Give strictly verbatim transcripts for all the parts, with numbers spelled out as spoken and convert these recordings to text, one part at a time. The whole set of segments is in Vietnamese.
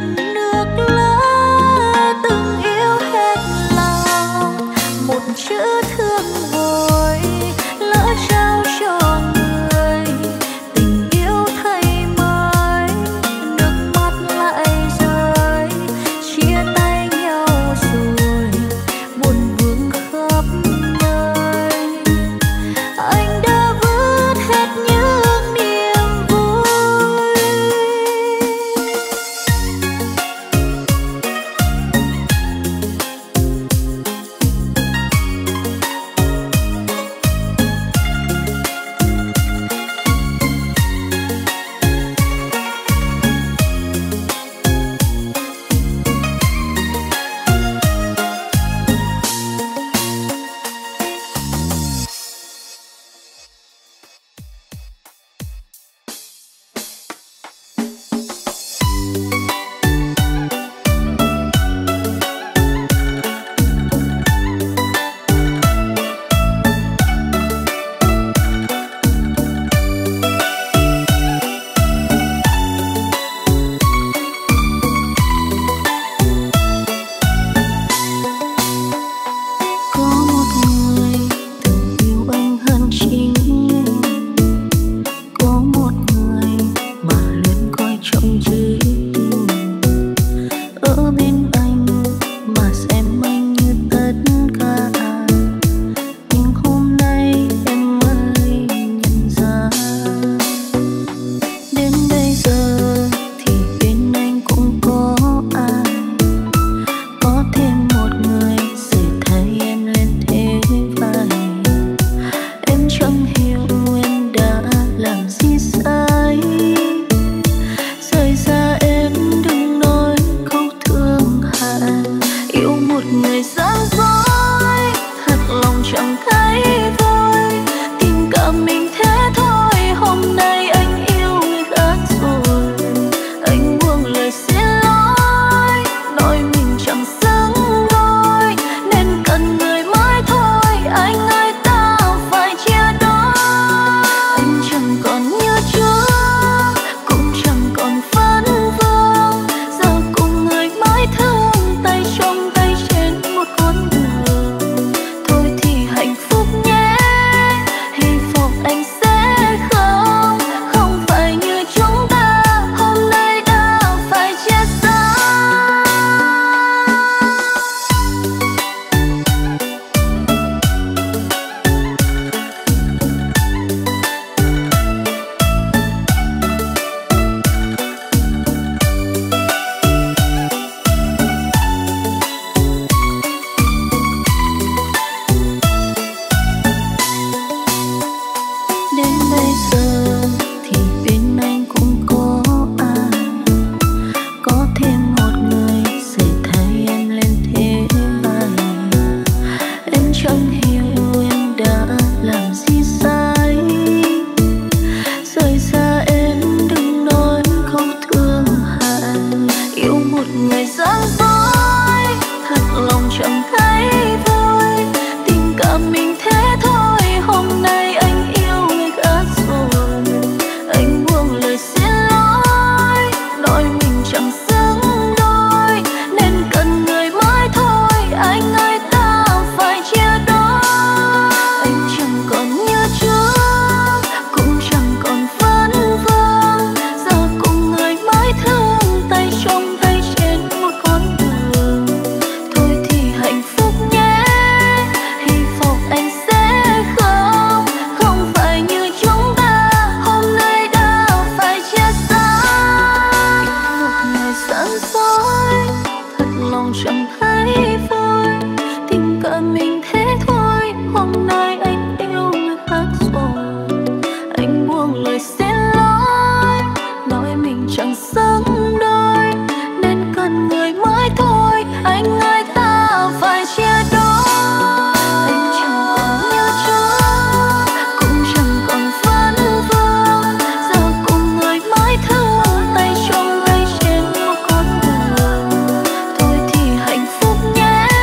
Thôi thì hạnh phúc nhé.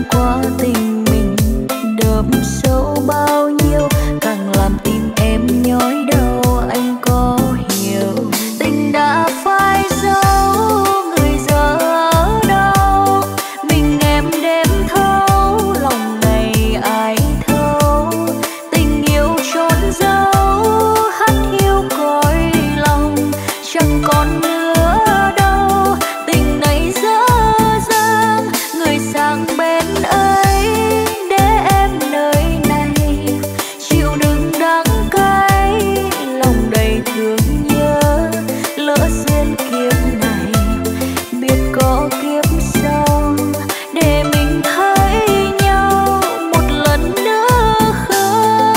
qua tình mình đậm sâu bao nhiêu, càng làm tim em nhói đau. Anh có hiểu tình đã phai dấu, người giờ ở đâu? Mình em đêm thâu, lòng này ai thâu? Tình yêu trốn dấu, hắt hiu cõi lòng, chẳng còn nữa đâu. Tình này dở dang, người sang bên ấy, để em nơi này chịu đựng đắng cay. Lòng đầy thương nhớ, lỡ duyên kiếp này, biết có kiếp sau để mình thấy nhau một lần nữa không?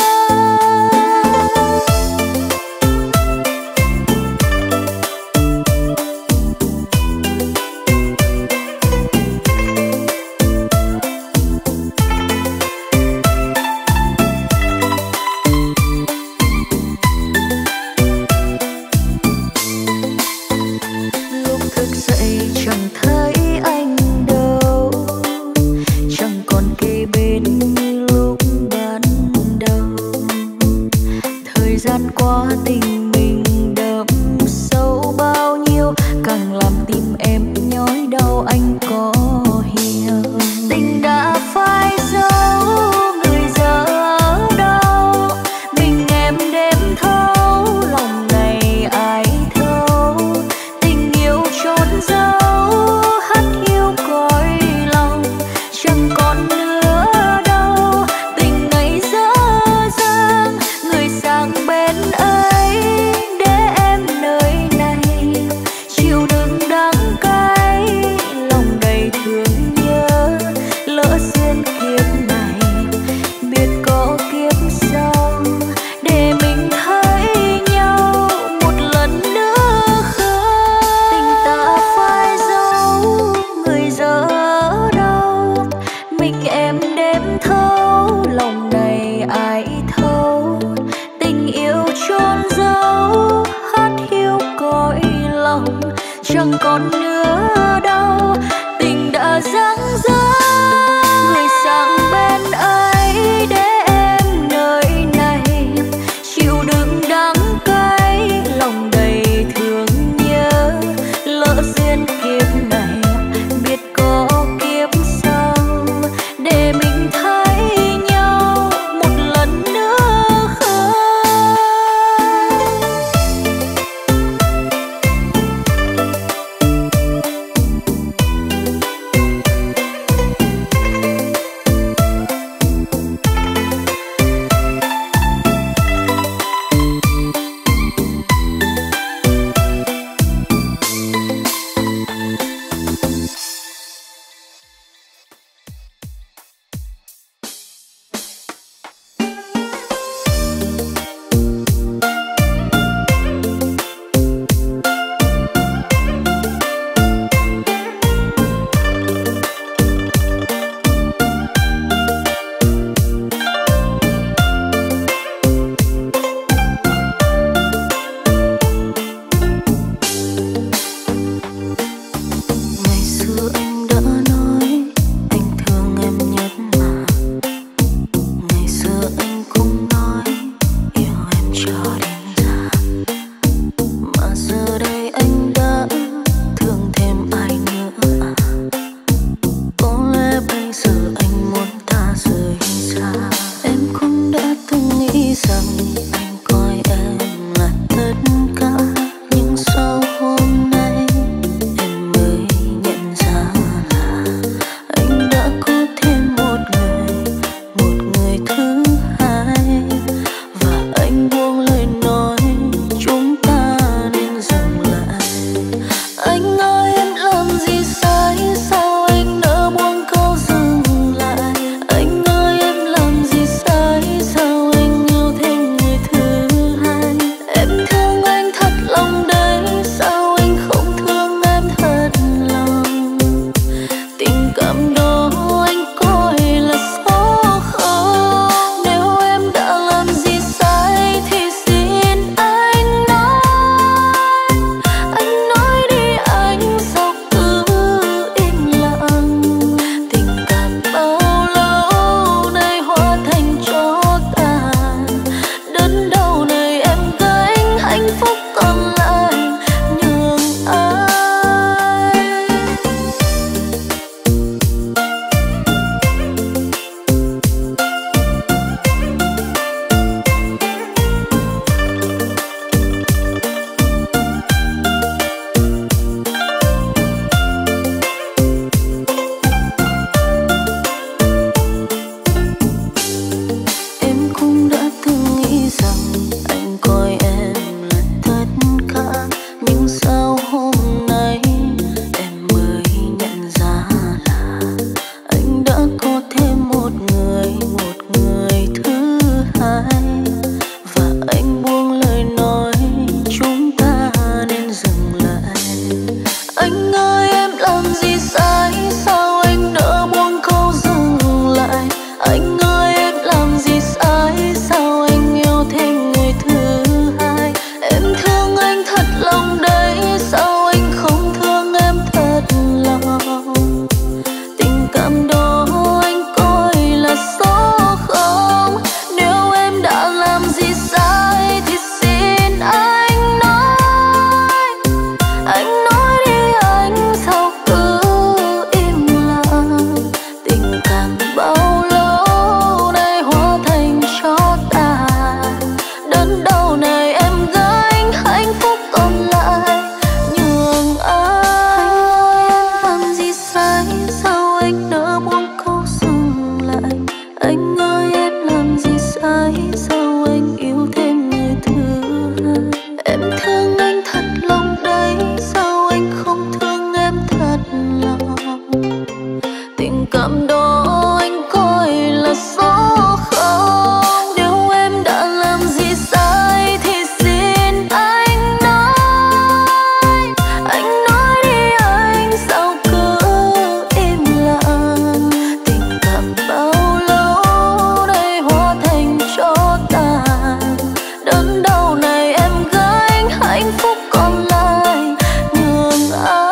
Lúc thức dậy chẳng thấy anh đâu, chẳng còn kề bên như lúc ban đầu. Thời gian qua tình mình đậm sâu bao nhiêu, càng làm tim em nhói đau. Anh có hiểu tình đã phai dấu, người giờ ở đâu? Mình em đêm thâu, lòng này ai thâu? Tình yêu trốn dấu, hắt hiu cõi lòng, chẳng còn nữa đâu. Tình này dở dang, người sang bên ấy, để em nơi này chịu đựng đắng cay. Lòng sai, sao anh nỡ buông câu dừng lại? Anh ơi em làm gì sai, sao anh yêu thêm người thứ hai? Em thương anh thật lòng đấy, sao anh không thương em thật lòng? Tình cảm đó anh coi là số không. Nếu em đã làm gì sai thì xin anh nói. Anh nói đi anh, sao cứ im lặng? Tình cảm bao lâu nay hóa thành tro tàn. Đớn đau này em gánh, hạnh phúc còn lại nhường ai?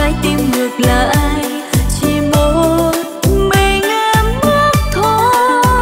lại chỉ một mình em bước thôi.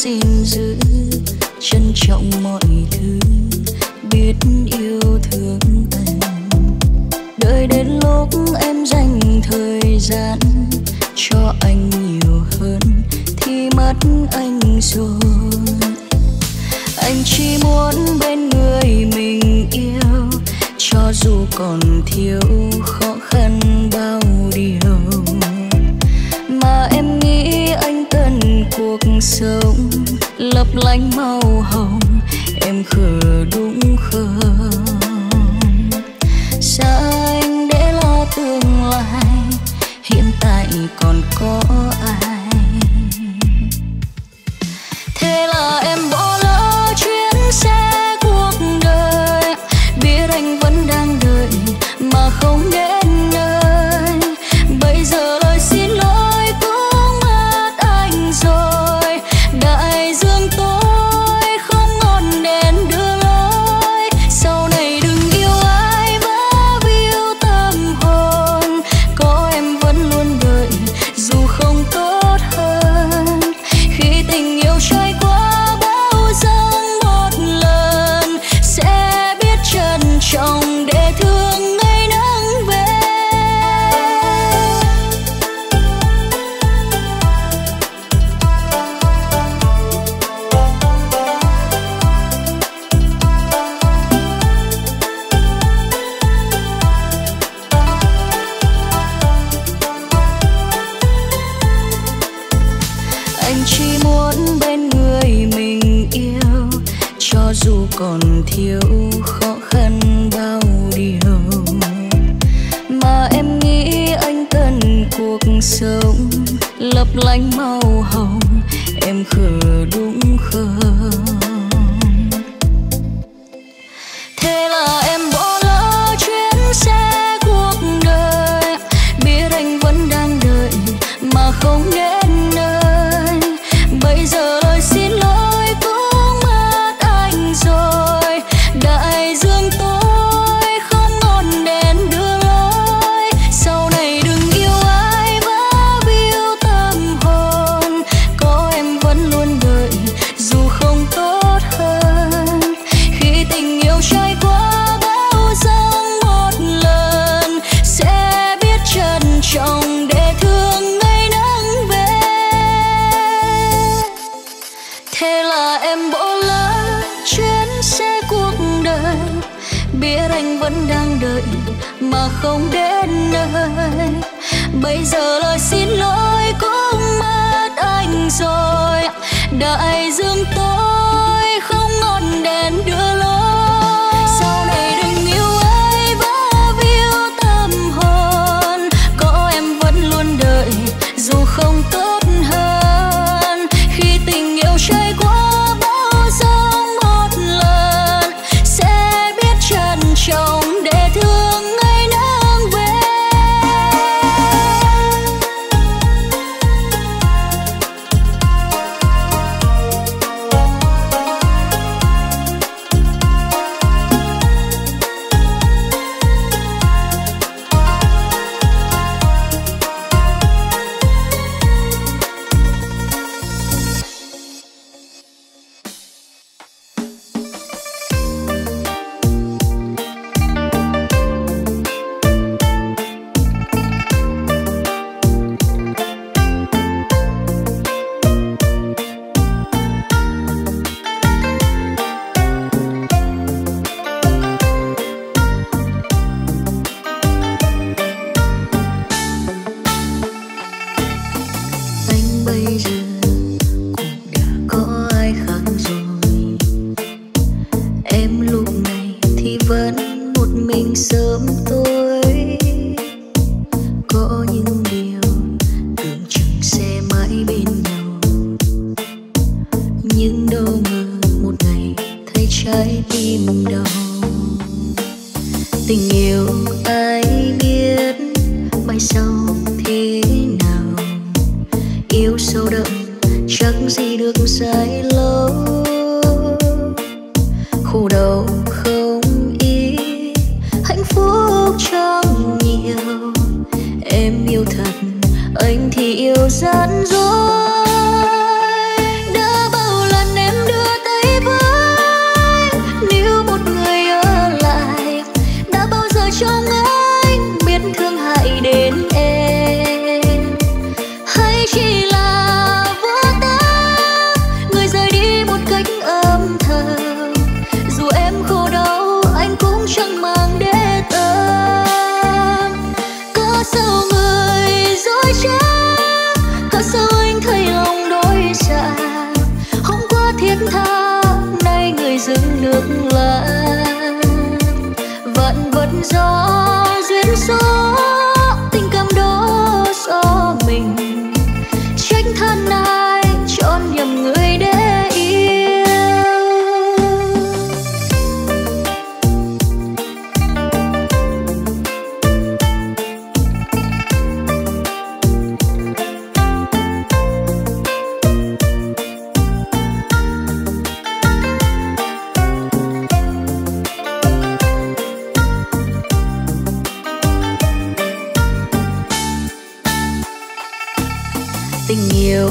gìn giữ trân trọng mọi thứ, biết yêu thương anh. Đợi đến lúc em dành thời gian cho anh nhiều hơn thì mất anh rồi. Anh chỉ muốn bên người mình yêu, cho dù còn thiếu khó khăn bao điều. Mà em nghĩ anh cần cuộc sống lấp lánh màu hồng, em khờ đúng không? Xa anh để lo tương lai, hiện tại còn có ai? Thế là em bỏ lỡ chuyến xe cuộc đời, biết anh vẫn đang đợi mà không đến nơi. Bây giờ lời xin lỗi cũng mất anh rồi, đại dương tối không ngọn đèn đưa lối. Sau này đừng yêu ai vỡ víu tâm hồn, có em vẫn luôn đợi dù không tốt hơn. Khi tình yêu trôi qua bao giấc một lần, sẽ biết trân trọng để thương ngày nắng về. Anh chỉ muốn bên người mình yêu, cho dù còn thiếu khó khăn bao điều. Mà em nghĩ anh cần cuộc sống lấp lánh màu hồng, em khờ đúng không? Thế là em bỏ lỡ chuyến xe cuộc đời, biết anh vẫn đang đợi mà không đến nơi. Bây giờ lời xin lỗi cũng mất anh rồi, đại dương tối không ngọn đèn đưa lối. Sau này đừng yêu ai vỡ víu tâm hồn, có em vẫn luôn đợi dù không tốt hơn. Khi tình yêu trôi qua bao giấc một lần, sẽ biết trân trọng để thương ngày nắng về. Thế là em bỏ lỡ chuyến xe cuộc đời, biết anh vẫn đang đợi mà không đến nơi. Bây giờ lời xin lỗi cũng mất anh rồi, đại dương tối không ngọn đèn đưa lối. Sau này đừng yêu ai vỡ víu tâm hồn, có em vẫn luôn đợi dù không tốt hơn. Khi tình yêu trôi qua bao giấc một lần, sẽ biết trân trọng để thương ngày nắng về. Anh bây giờ cũng đã có ai khác rồi, em lúc này thì vẫn một mình sớm tối. Có những điều tưởng chừng sẽ mãi bên nhau, nhưng đâu ngờ một ngày thấy trái tim đau. Tình yêu ai biết mai sau thế nào, yêu sâu đậm chắc gì được dài lâu. Khổ đau không ít, hạnh phúc trong nhiều. Em yêu thật, anh thì yêu gian dối. Đã bao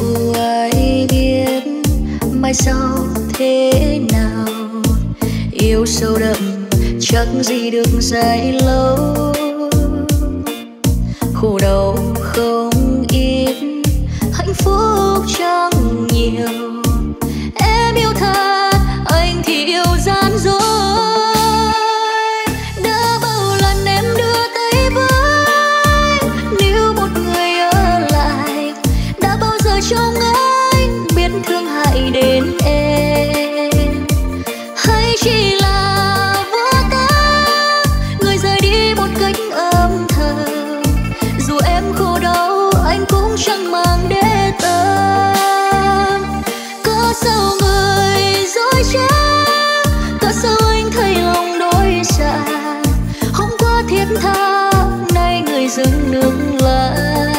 đâu ai biết mai sau thế nào. Yêu sâu đậm chẳng gì được dài lâu, khổ đau không ít, hạnh phúc chẳng nhiều. Em yêu tha, anh thì yêu gian dối. Đã bao lần em đưa tay với, nếu một người ở lại, đã bao giờ trong anh biết thương hại đến em, hay chỉ là vô tác, người rời đi một cách âm thầm. Dù em khổ đau anh cũng chẳng mang để tâm. Có sao người dối trá, có sao anh thấy lòng đôi dạ. Hôm qua thiết tha, nay người dưng nước lã.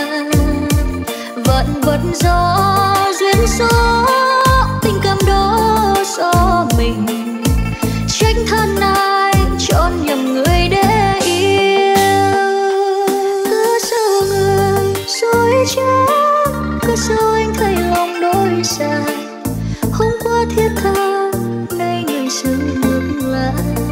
Vạn vật do duyên số, tình cảm đó do mình. Trách thân ai chọn nhầm người để yêu. Cứ sao người dối trá, cứ sao anh thấy lòng đôi dạ. Hôm qua thiết tha, nay người dưng nước lã.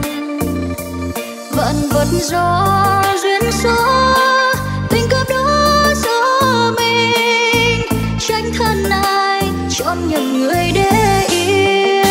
Vạn vật do duyên số, tình cảm đó do mình. Trách thân ai chọn nhầm người để yêu.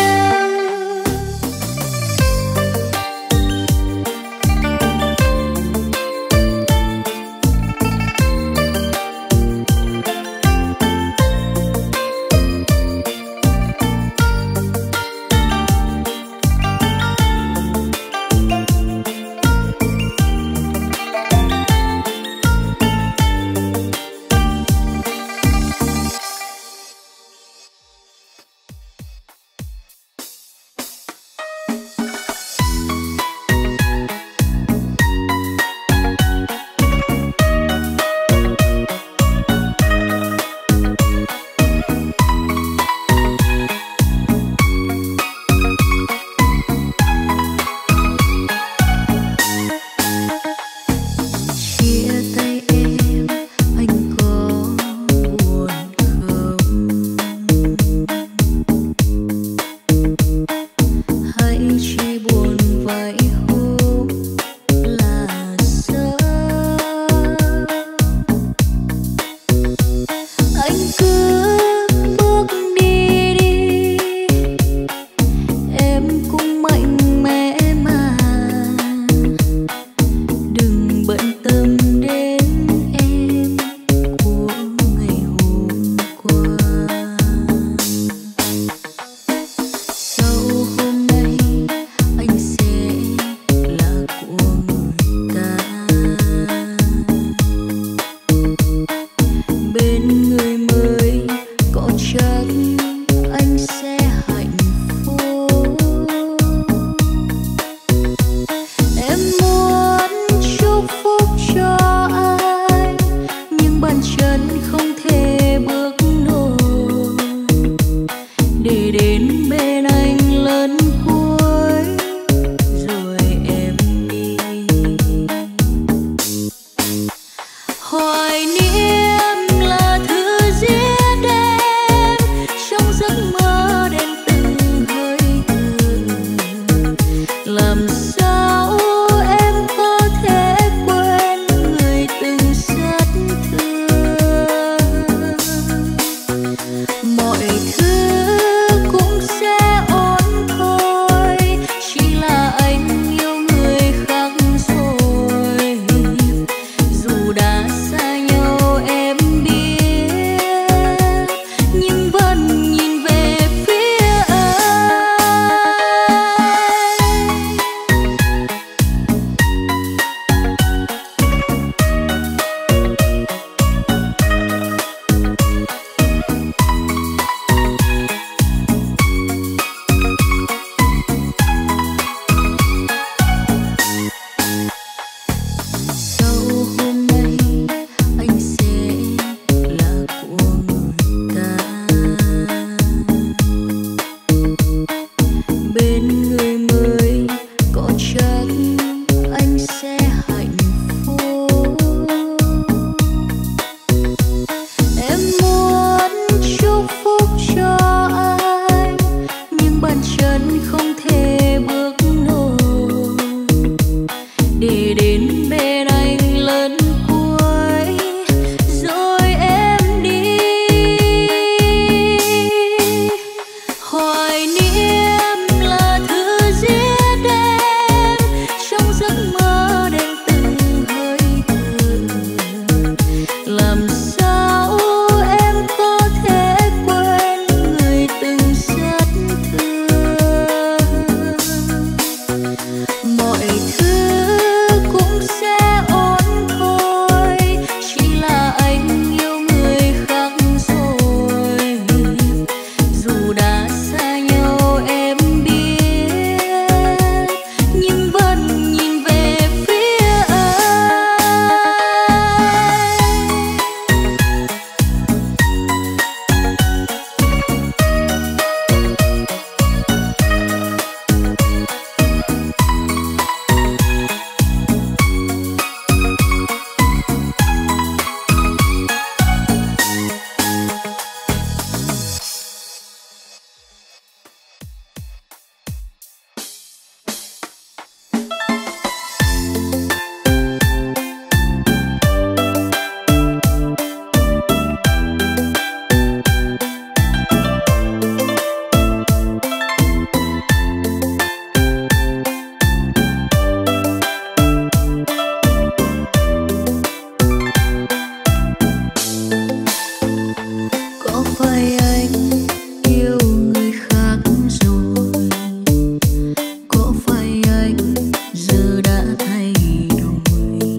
phải anh yêu người khác rồi, có phải anh giờ đã thay đổi?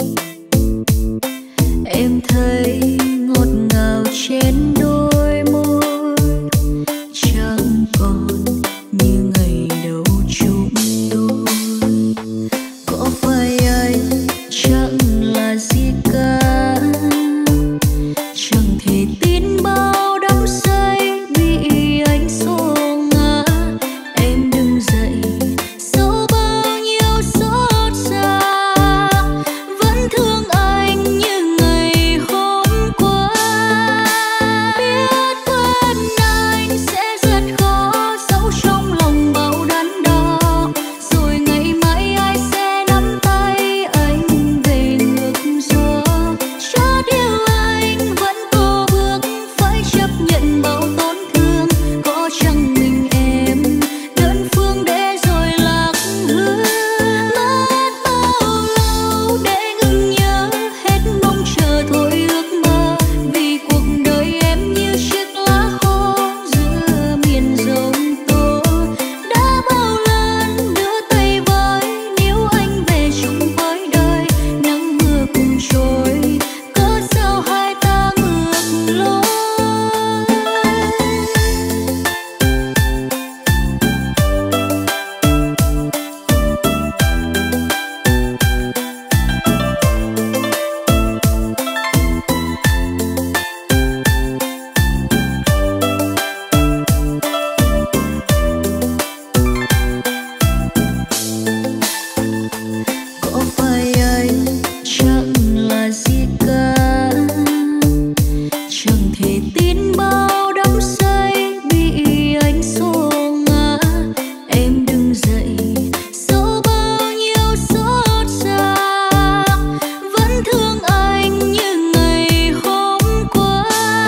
Em thấy ngọt ngào trên đôi môi chẳng còn như ngày đầu chúng tôi. Có phải anh chẳng là gì cả, chẳng thể tin bao đắm say bị anh xô ngã. Em đứng dậy sau bao nhiêu xót xa, vẫn thương anh như ngày hôm qua. Biết quên anh sẽ rất khó, giấu trong lòng bao đắn đo, rồi ngày mai ai sẽ nắm tay anh về ngược gió. Cho điều anh vẫn cố bước phải chấp nhận bao tổn thương, có chẳng mình em đơn phương để rồi lạc hướng. Mất bao lâu để ngừng nhớ, hết mong chờ thôi ước mơ, vì cuộc đời em như chiếc lá khô giữa miền giông tố. Đã bao lần đưa tay với, nếu anh về chung với đời, nắng mưa cùng trôi, cớ sao hai ta ngược lối. Có phải anh chẳng là gì cả, chẳng thể tin bao đắm say bị anh xô ngã. Em đứng dậy sau bao nhiêu xót xa, vẫn thương anh như ngày hôm qua.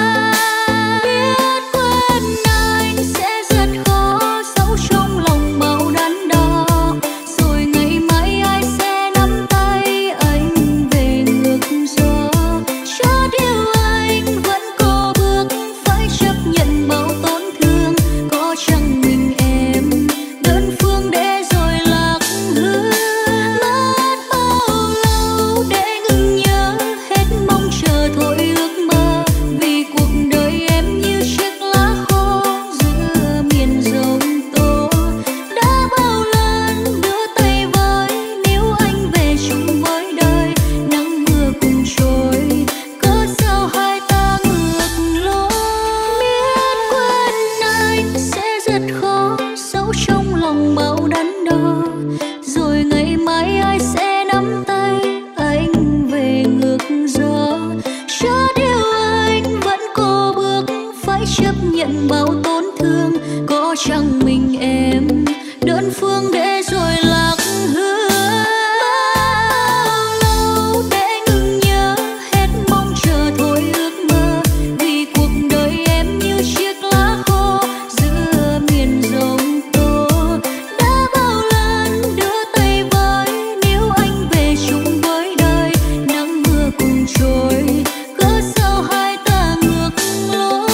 Biết quên anh sẽ rất khó, giấu trong lòng bao đắn đo, rồi ngày mai ai sẽ nắm tay anh về ngược gió. Cho điều anh vẫn cố bước phải chấp nhận bao tổn thương, có chẳng mình em đơn phương để rồi lạc hướng. Mất bao lâu để ngừng nhớ, hết mong chờ thôi ước mơ, vì cuộc đời em như chiếc lá khô giữa miền giông tố. Đã bao lần đưa tay với, nếu anh về chung với đời, nắng mưa cùng trôi, cớ sao hai ta ngược lối. Biết quên anh sẽ rất khó, giấu trong lòng bao đắn đo, rồi ngày mai ai sẽ nắm tay anh về ngược gió. Cho điều anh vẫn cố bước phải chấp nhận bao tổn thương, có chẳng mình em đơn phương để rồi lạc hướng. Bao lâu để ngừng nhớ, hết mong chờ thôi ước mơ, vì cuộc đời em như chiếc lá khô giữa miền giông tố. Đã bao lần đưa tay với, nếu anh về chung với đời, nắng mưa cùng trôi, cớ sao hai ta ngược lối.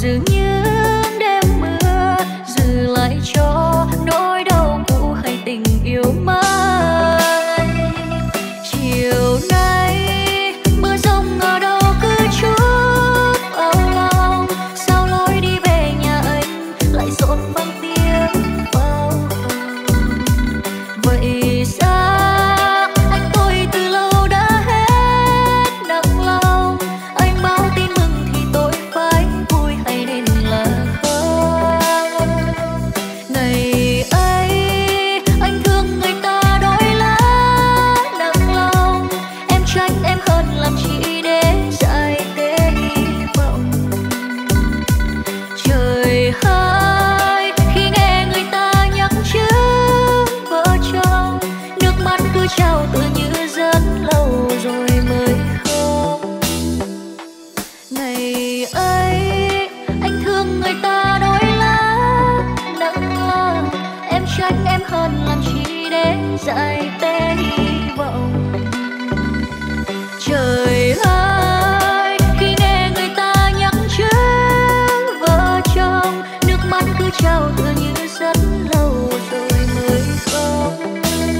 dường như đêm mưa giữ lại cho nỗi đau cũ hay tình yêu mới. Chiều nay mưa rông ở đâu cứ chút âu lo, sao lối đi về nhà anh lại rộn vang tiếng pháo hồng. Vậy ra anh tôi từ lâu đã hết nặng lòng, anh báo tin mừng thì tôi phải vui hay nên là không. Ngày ấy anh thương người ta đói lá nặng lòng, em trách em hơn làm chi để dại tê hy vọng. Trời ơi khi nghe người ta nhắc chữ vợ chồng, nước mắt cứ trào tự như rất lâu rồi mới không. Ngày ấy anh thương người ta đói lá nặng lòng, em trách em hơn làm chi để dại tê hy vọng. Trời ơi khi nghe người ta nhắc chữ vợ chồng, nước mắt cứ trào tựa như rất lâu rồi mới không.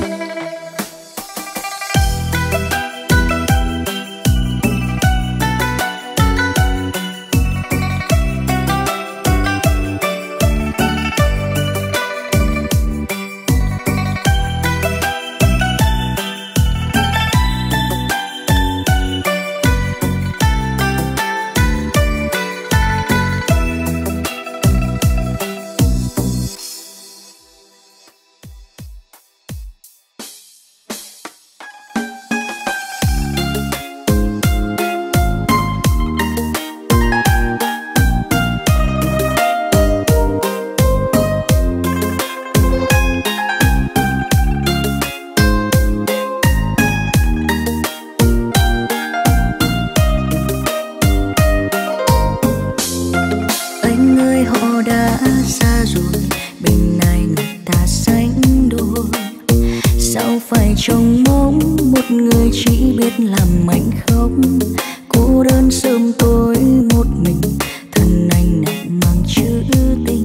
Anh ơi họ đã xa rồi, bên này người ta sánh đôi. Sao phải trông mong một người chỉ biết làm anh khóc, cô đơn sớm tối một mình, thân anh nặng mang chữ tình.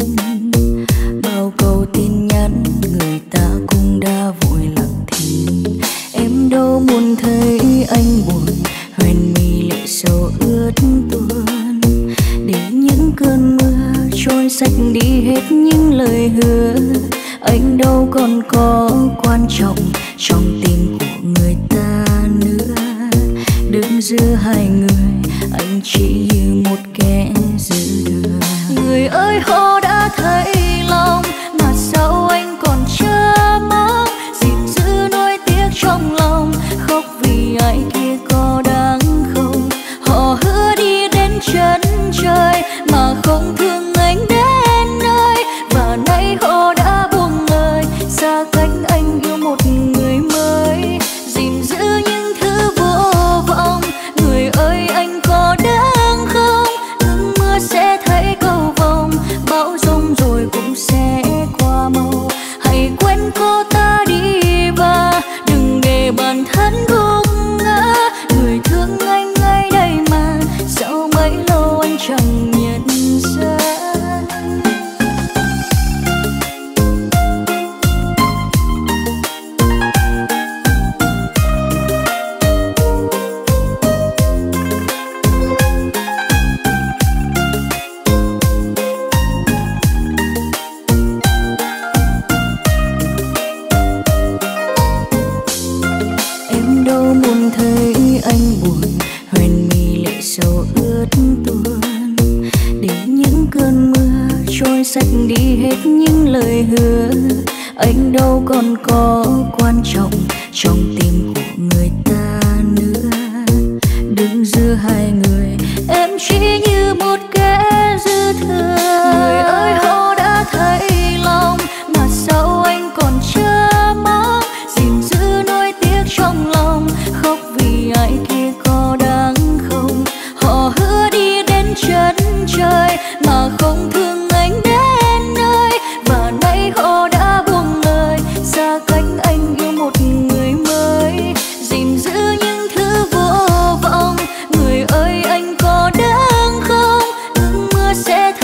Bao câu tin nhắn người ta cũng đã vội lặng thinh, em đâu muốn thấy anh buồn, hoen mi lệ sầu ướt tuôn. Để những cơn mưa trôi sạch đi hết những lời hứa, anh đâu còn có quan trọng trong tim của người ta nữa. Đứng giữa hai người anh chỉ như một kẻ dư thừa. Người ơi họ đã thấy lòng mà sao anh còn chờ mong, gìn giữ nỗi tiếc trong lòng, khóc vì ai kia có đáng không. Họ hứa đi đến chân trời mà không thương anh đến nơi, và nay họ đã buông lời xa cách anh yêu một người mới. Gìn giữ những thứ vô vọng, người ơi anh có đáng không. Ngừng mưa sẽ thấy cầu vồng, bão giông rồi cũng sẽ qua màu. Hãy quên cô ta đi và đừng để bản thân gục ngã. Người thương anh ngay đây mà sao mấy lâu anh chẳng nhận ra. Em đâu muốn thấy anh buồn, hoen mi lệ sầu ướt tuôn. Để những cơn mưa trôi sạch đi hết những lời hứa, anh đâu còn có quan trọng trong tim của người ta nữa. Đứng giữa hai người em chỉ như một kẻ dư thừa. Người ơi họ đã thấy lòng mà sao anh còn chờ mong, gìn giữ nỗi tiếc trong lòng, khóc vì ai kia có đáng không. Họ hứa đi đến chân trời mà không thương anh đến nơi, và nay họ đã buông lời xa cách anh yêu một người mới. Gìn giữ những thứ vô vọng, người ơi anh có đáng không. Ngừng mưa sẽ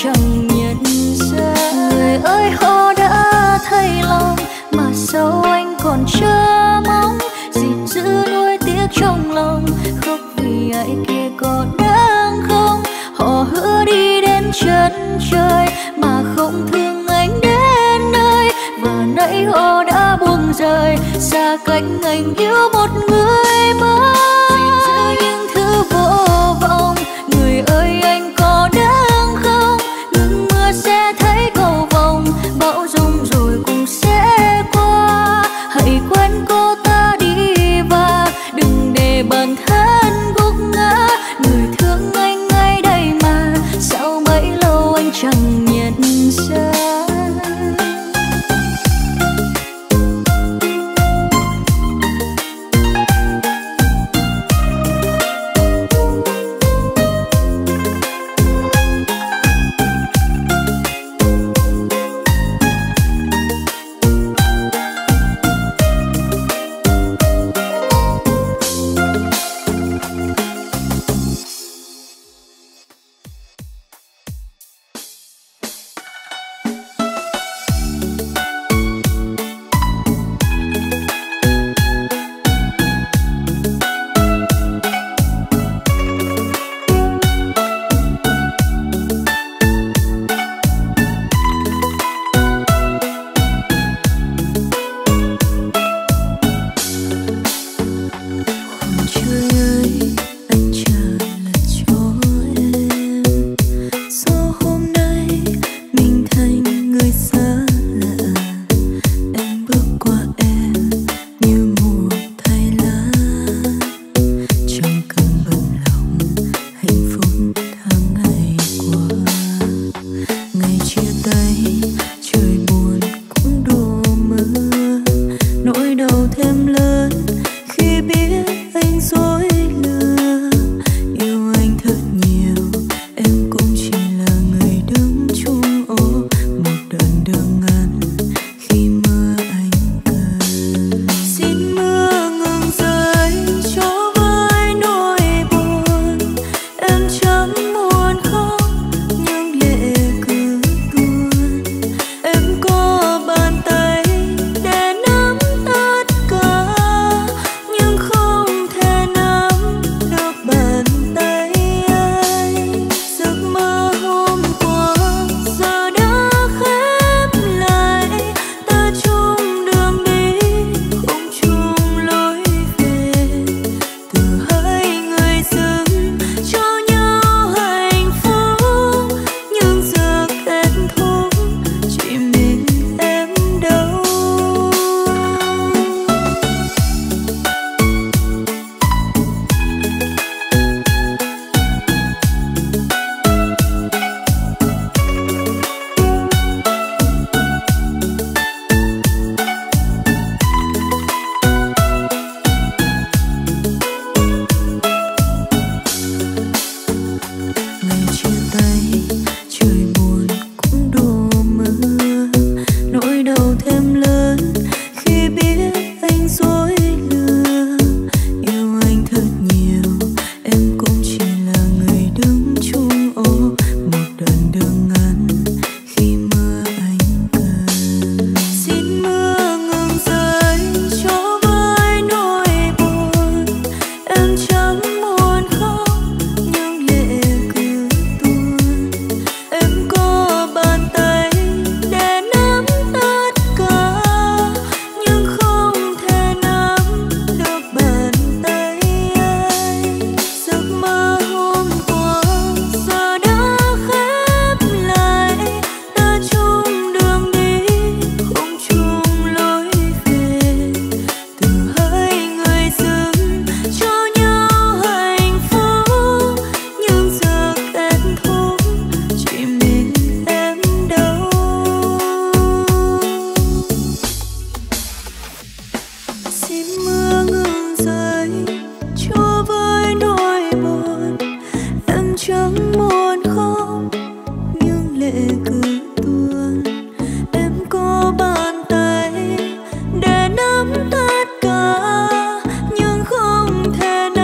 chẳng nhận ra. Người ơi họ đã thay lòng mà sao anh còn chờ mong, gìn giữ nuối tiếc trong lòng, khóc vì ai kia có đáng không. Họ hứa đi đến chân trời mà không thương anh đến nơi, và nãy họ đã buông rời xa cách anh yêu một người mới. Gìn giữ những thứ vô vọng, người ơi anh có đáng không. Ngừng mưa sẽ thấy cầu vồng, bão rông rồi cũng sẽ qua. Hãy quên cô ta đi và đừng để bản thân gục ngã. Người thương anh ngay đây mà sao bấy lâu anh chẳng nhận ra.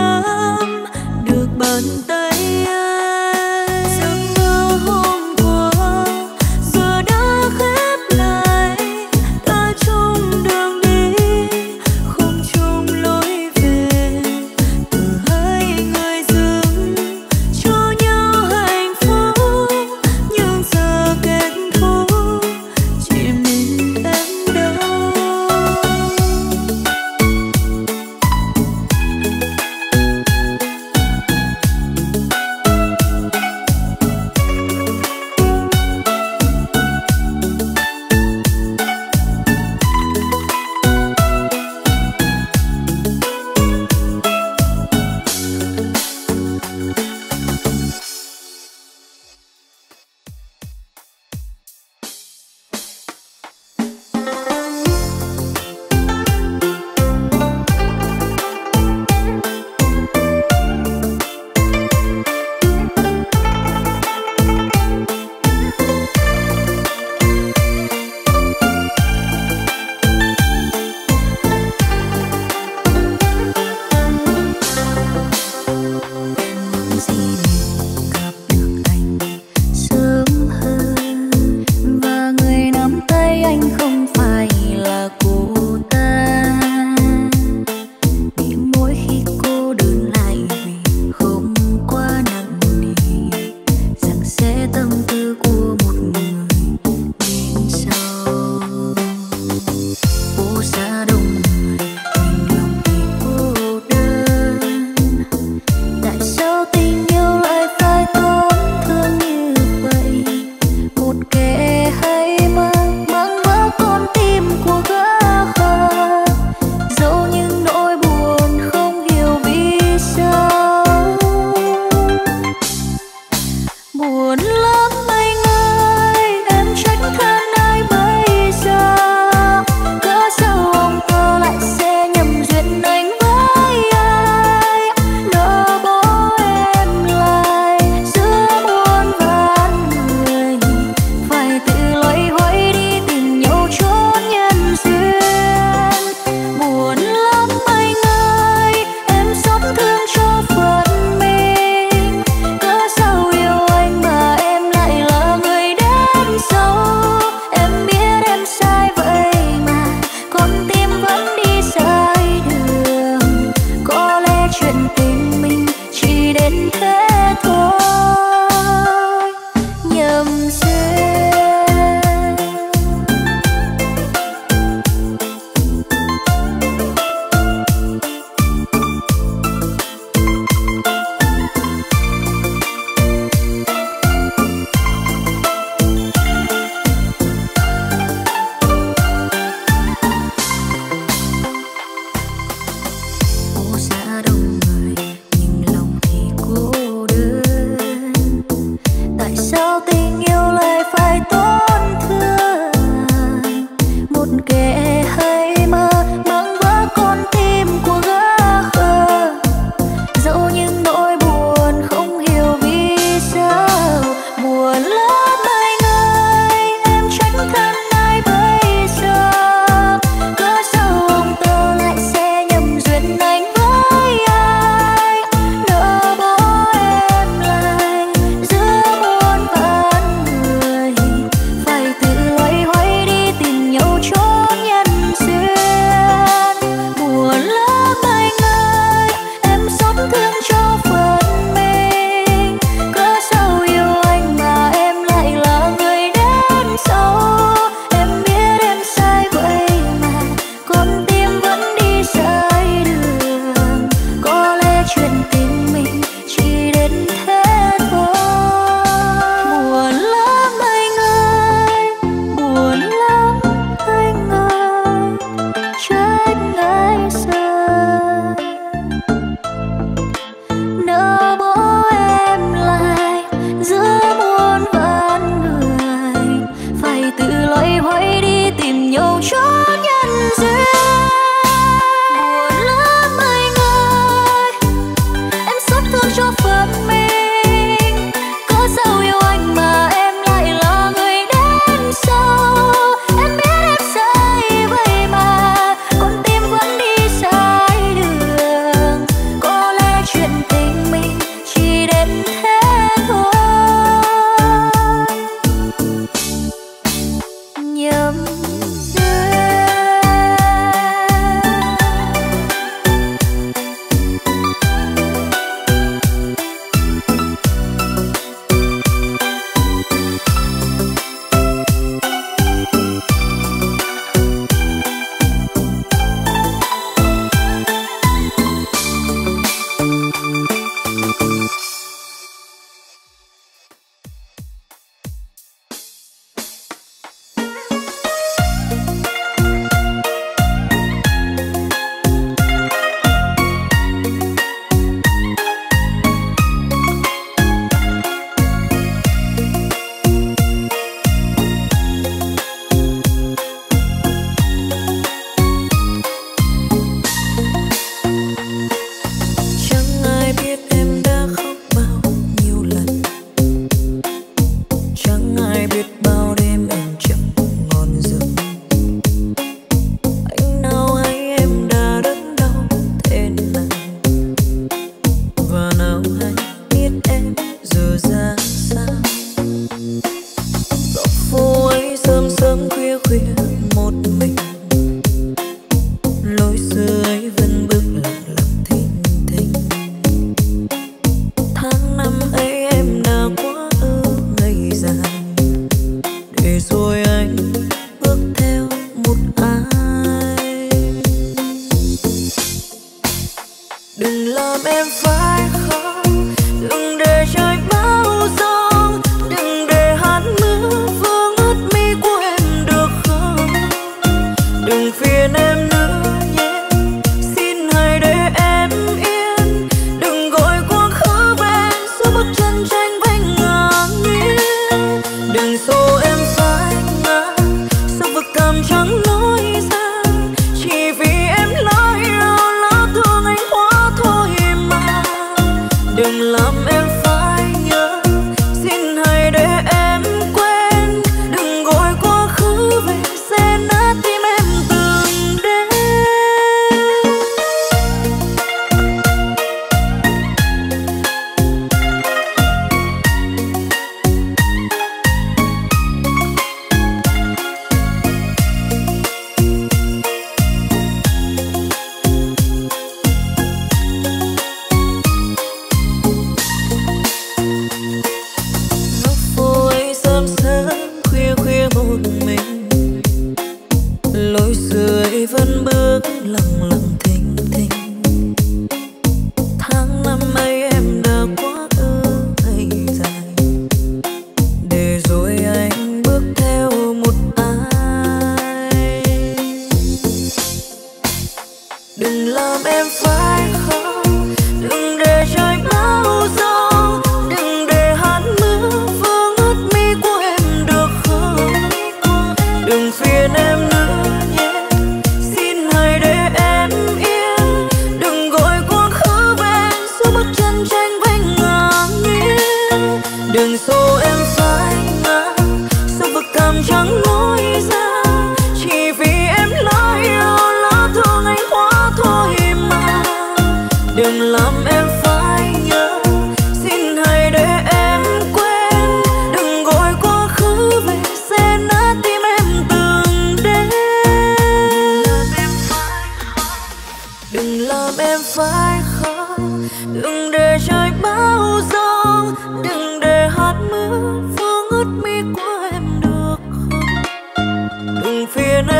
bàn tay anh. Giấc mơ hôm qua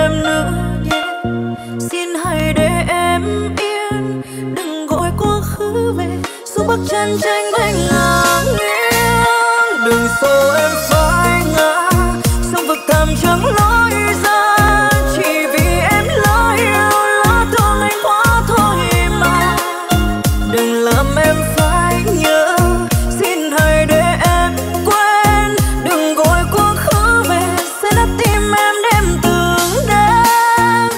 em nữa nhé. Xin hãy để em yên, đừng gọi quá khứ về, dù bước chân tranh vách ngang nghiêng. Đừng xô em phải ngã, sông vực thẳm chẳng lối ra, chỉ vì em lỡ yêu lỡ thương anh quá thôi mà. Đừng làm em phải nhớ, xin hãy để em quên, đừng gọi quá khứ về, sẽ đắp tim em đêm từng đêm.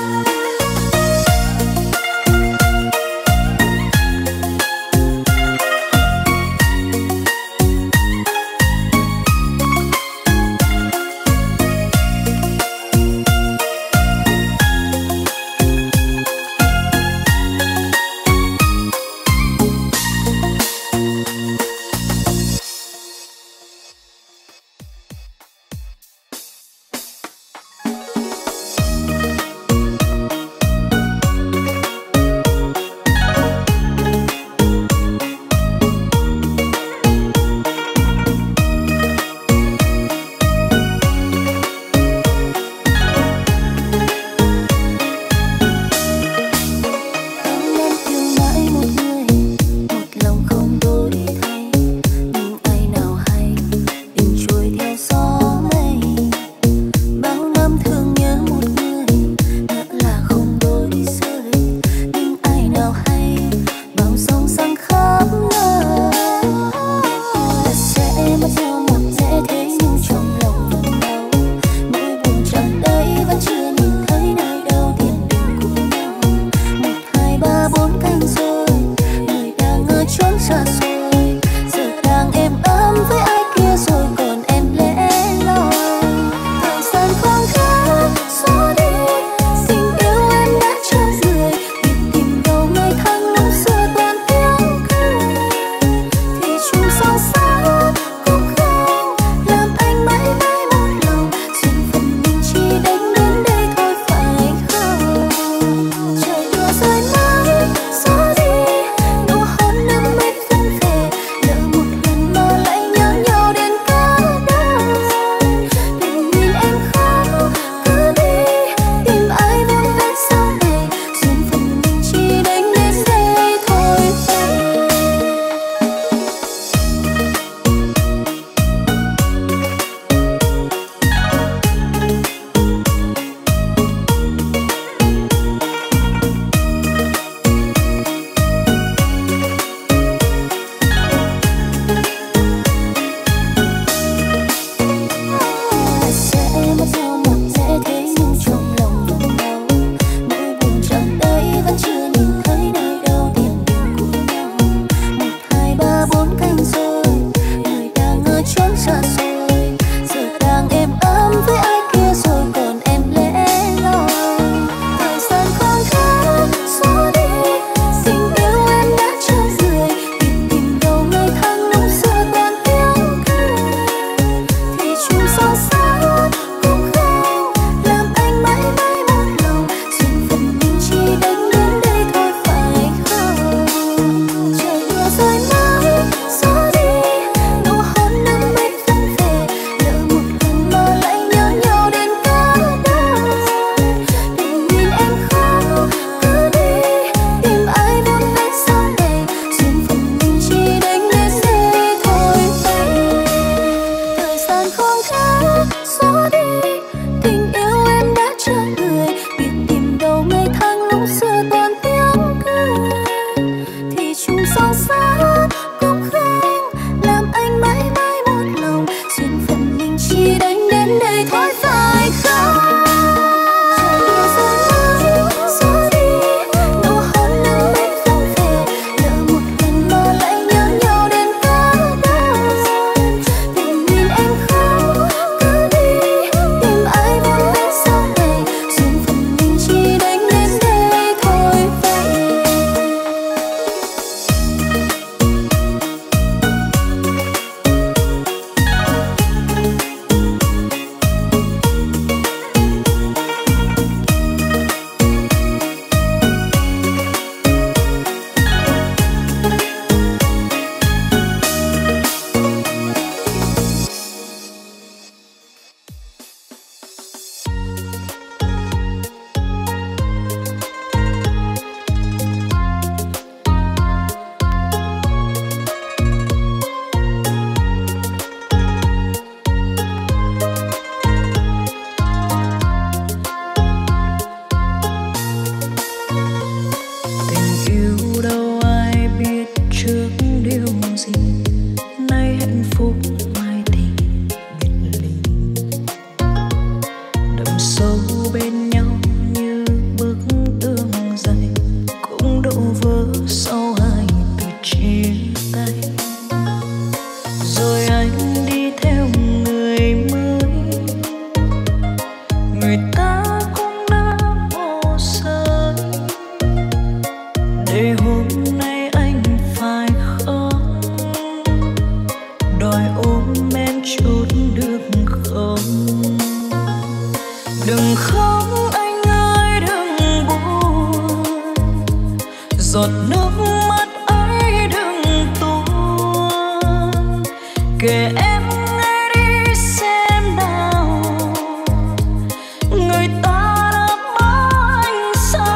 Đừng khóc anh ơi đừng buồn, giọt nước mắt ấy đừng tuôn. Kể em nghe đi xem nào, người ta đã bỏ anh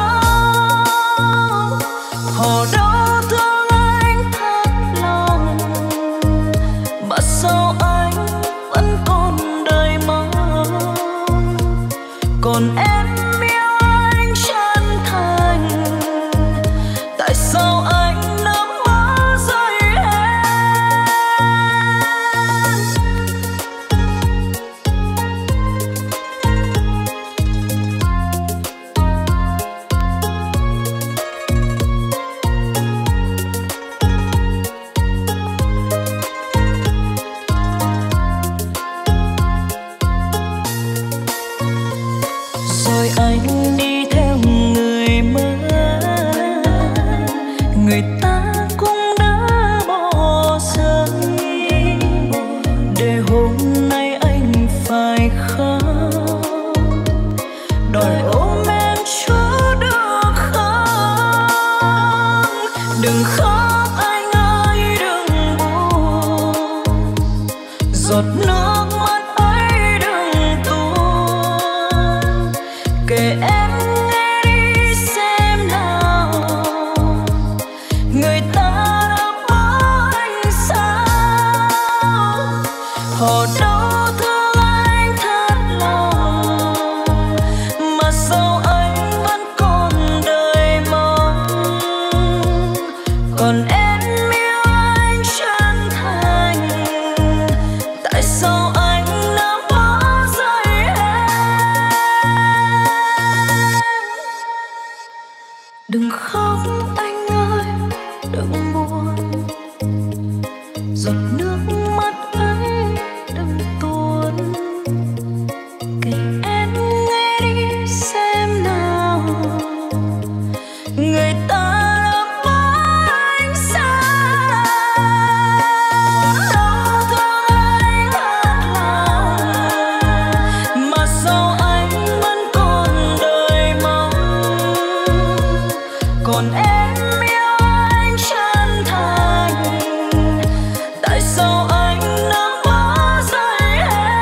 sao. Họ đã thương anh thật lòng, mà sao anh vẫn còn đời mong. Còn em yêu anh chân thành, tại sao anh đã bỏ rơi em. Rồi anh đi theo người mới, người ta cũng đã bỏ rơi, để hôm nay anh phải khóc, đòi ôm em chúa được không. Đừng khóc anh ơi đừng buồn, giọt nước mắt ấy đừng tuôn. Kể em nghe đi xem nào, người ta đã bỏ anh sao. Họ đâu thương anh thật lòng, mà sao anh vẫn còn đời mong. Còn em yêu anh chân thành, tại sao anh đã bỏ rơi em. Đừng khóc anh ơi đừng buồn, giọt nước mắt ấy đừng tuôn. Kể em nghe đi xem nào, người ta đã bỏ anh sao. Đau thương anh thật lòng, mà sao anh vẫn còn đời mong. Còn em yêu anh chân thành, tại sao anh đã bỏ rơi em.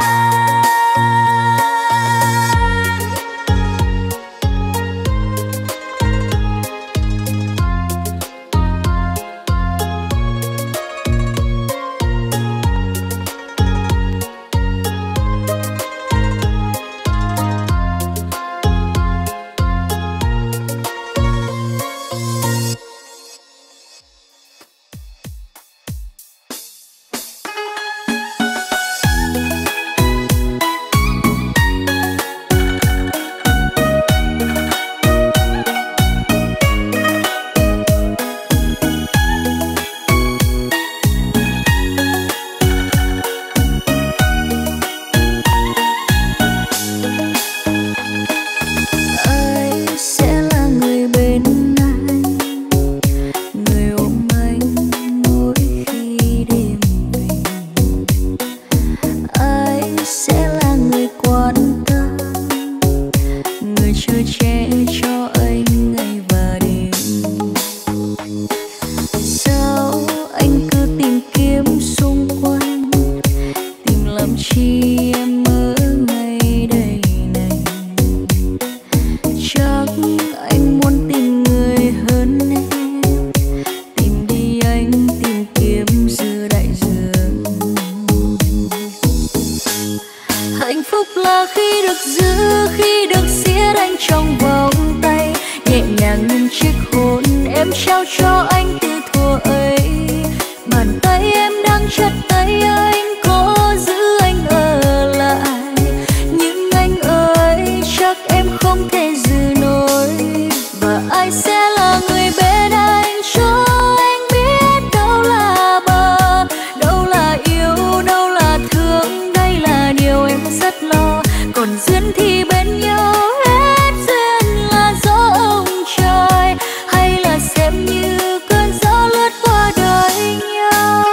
Ai sẽ là người bên anh, người ôm anh mỗi khi đêm về. Ai sẽ là người quan tâm, người chở che cho anh ngày và đêm. Sao anh cứ tìm kiếm xung quanh, tìm làm chi em ở ngày đây này. Chắc anh muốn tìm người hơn em, tìm đi anh tìm kiếm giữa đại dương. Hạnh phúc là khi được giữ, khi được siết anh trong vòng tay, nhẹ nhàng những chiếc hôn em trao cho anh từ thuở ấy. Bàn tay em đang chặt tay anh, có giữ anh ở lại, nhưng anh ơi chắc em không thể giữ nổi. Và ai sẽ là người bên anh, cho anh biết đâu là bờ, đâu là yêu, đâu là thương. Đây là điều em rất lo, còn duyên thì bên nhau. Hết duyên là do ông trời, hay là xem như cơn gió lướt qua đời nhau.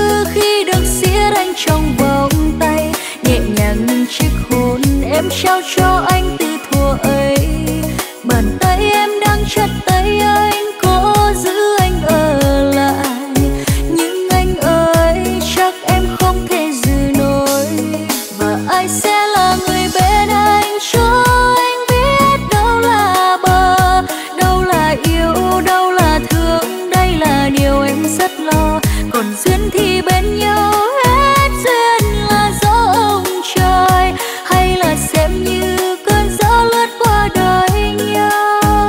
khi được siết anh trong vòng tay, nhẹ nhàng những chiếc hôn em trao cho anh từ thuở ấy. Bàn tay em đang chặt tay anh, cố giữ anh ở lại, nhưng anh ơi chắc em không thể giữ nổi. Và ai sẽ là người bên anh cho anh biết đâu là bờ, đâu là yêu, đâu là thương, đây là điều em rất lo. Còn duyên thì bên nhau, hết duyên là do ông trời, hay là xem như cơn gió lướt qua đời nhau.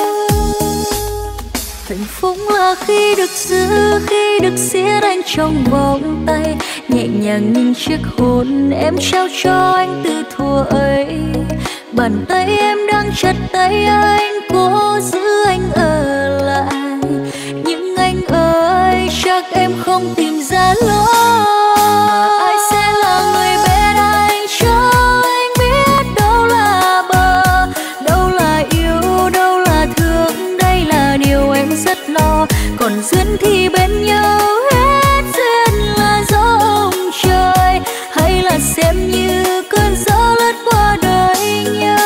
Hạnh phúc là khi được giữ, khi được siết anh trong vòng tay, nhẹ nhàng những chiếc hôn em trao cho anh từ thuở ấy. Bàn tay em đang chặt tay anh, cố giữ anh ở lại, nhưng anh ơi chắc em không tìm ra lối. Ai sẽ là người bên anh cho anh biết đâu là bờ, đâu là yêu, đâu là thương, đây là điều em rất lo. Còn duyên thì bên nhau, hết duyên là do ông trời, hay là xem như cơn gió lướt qua đời nhau.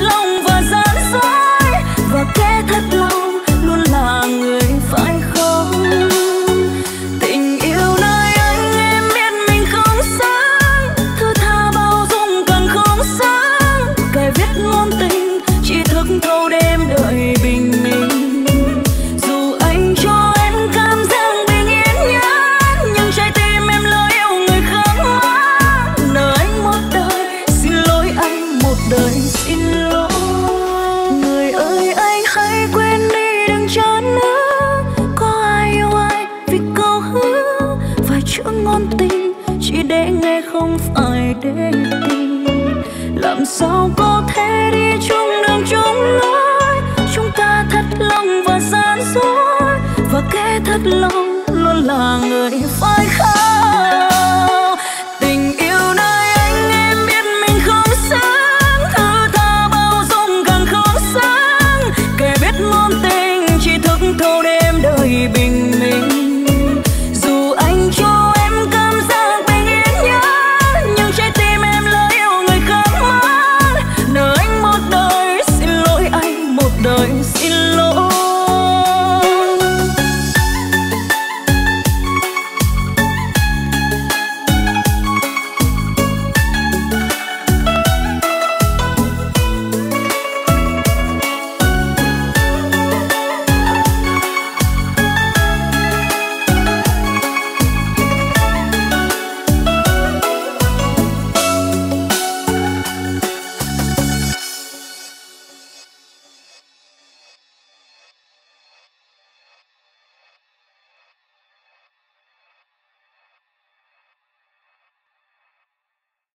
thật lòng luôn là người phải không? không phải để tìm. Làm sao có thể đi chung đường chung lối, chúng ta thật lòng và gian dối, và kẻ thật lòng luôn là người phải không.